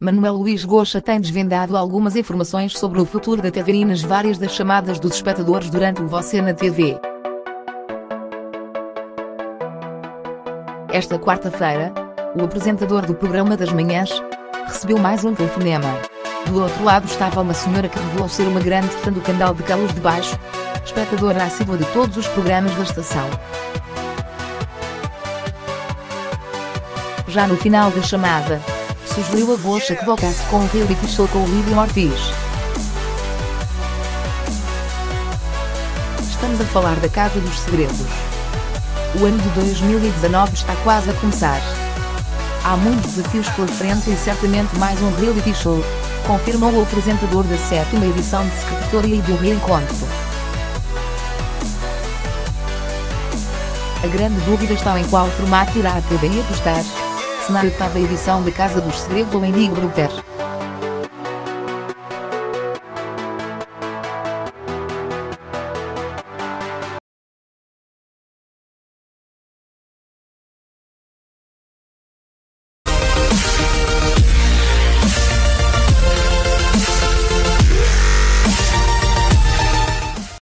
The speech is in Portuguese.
Manuel Luís Goxa tem desvendado algumas informações sobre o futuro da TV e nas várias das chamadas dos espectadores durante o Você na TV. Esta quarta-feira, o apresentador do programa das manhãs recebeu mais um telefonema. Do outro lado estava uma senhora que revelou ser uma grande fã do canal de Calos de Baixo, espectadora assídua de todos os programas da estação. Já no final da chamada, sugeriu a Goxa que voltasse com o reality show com o Lídio Ortiz. Estamos a falar da Casa dos Segredos. O ano de 2019 está quase a começar. Há muitos desafios pela frente e certamente mais um reality show, confirmou o apresentador da 7ª edição de Secretaria e do Reencontro. A grande dúvida está em qual formato irá a TVI apostar, se na 8ª edição da Casa dos Segredos ou em Big Brother.